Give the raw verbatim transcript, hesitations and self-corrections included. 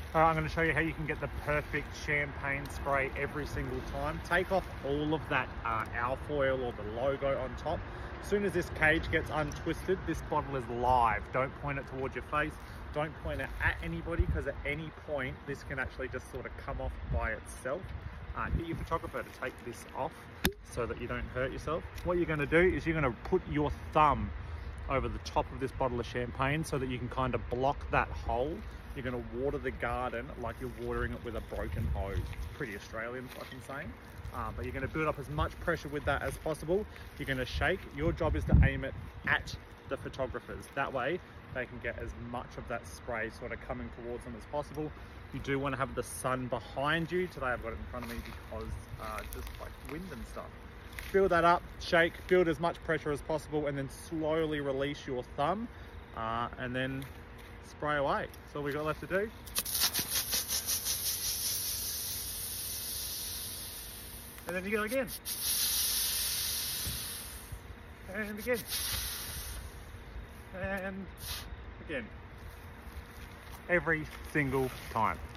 All right, I'm going to show you how you can get the perfect champagne spray every single time. Take off all of that uh, alfoil or the logo on top. As soon as this cage gets untwisted, this bottle is live. Don't point it towards your face. Don't point it at anybody, because at any point, this can actually just sort of come off by itself. Uh, get your photographer to take this off so that you don't hurt yourself. What you're going to do is you're going to put your thumb over the top of this bottle of champagne so that you can kind of block that hole. You're going to water the garden like you're watering it with a broken hose. Pretty Australian fucking saying. Uh, but you're going to build up as much pressure with that as possible. You're going to shake. Your job is to aim it at the photographers. That way they can get as much of that spray sort of coming towards them as possible. You do want to have the sun behind you. Today I've got it in front of me because uh, just like wind and stuff. Build that up, shake, build as much pressure as possible, and then slowly release your thumb uh, and then spray away. That's all we got left to do. And then you go again. And again. And again. Every single time.